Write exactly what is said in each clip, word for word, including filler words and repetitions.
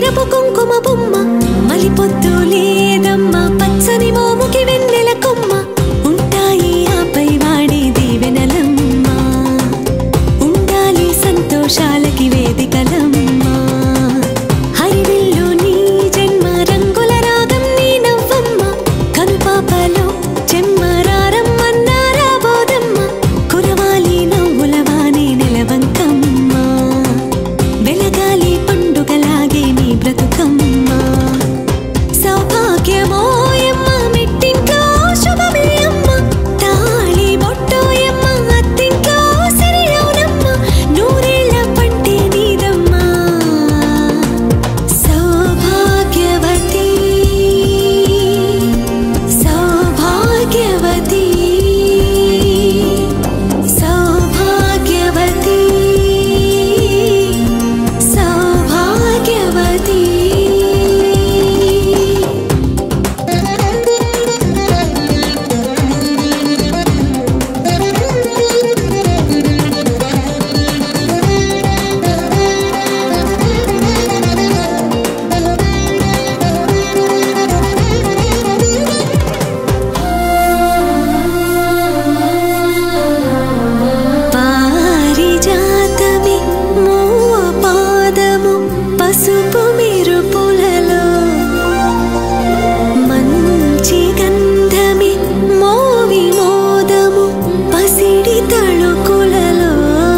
పసితనపు కుంకుమ బొమ్మ మలిపొద్దు లేదమ్మ పచ్చని మోముకి వెన్నెల కొమ్మ ఉంటాయి ఆపై వాడి దీవెనలమ్మ ఉండాలి సంతోషాలకి వేదికలమ్మ హరివిల్లు నీ జన్మ రంగుల రాగం నీ నవ్వమ్మ కనుపాపలో చెమ్మరారమ్మన్నారా బోధమ్మ కురవాలి నవ్వుల వాణి నిలవంకమ్మ వెలగాలి పండుగలాగే నీ బ్రతుకమ్మ సౌభాగ్యమోయమ్మ మెట్టింట్లో శుభమే అమ్మ తాళి బొట్టోయమ్మ అత్తింట్లో సిరియౌనమ్మ నూరేళ్ల పంటే నీదమ్మ సౌభాగ్యవతి సౌభాగ్యవతి సౌభాగ్యవతి సౌభాగ్యవతి పారిజాతమి మూవ పాదము పసుపు మెరుపులలో మంచి గంధమి మోవి మోదము పసిడి తళుకులలో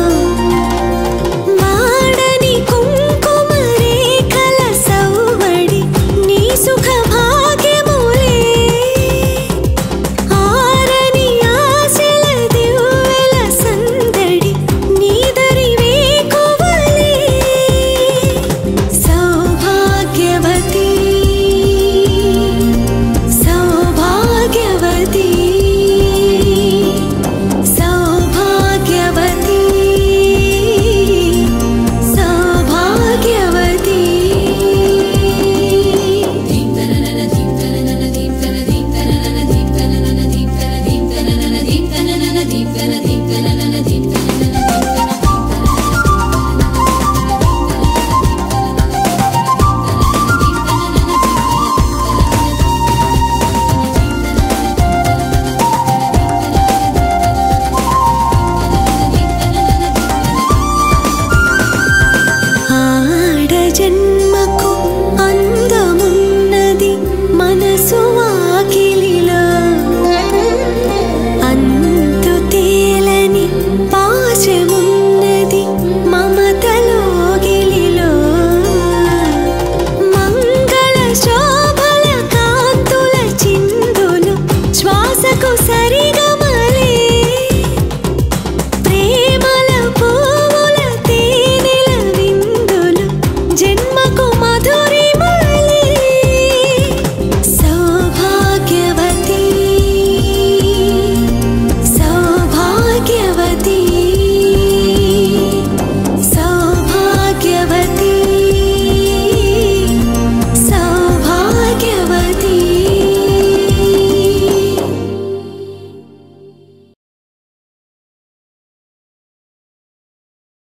వాడని కుంకుమ రేఖల సౌవడి నీ సుఖ భాగ్యములే ఆరని ఆశల దివ్వెల సందడి నీదరి వేకువలే సౌభాగ్యవతి సౌభాగ్యవతి సౌభాగ్యవతి సౌభాగ్యవతి ఆడ జన్మ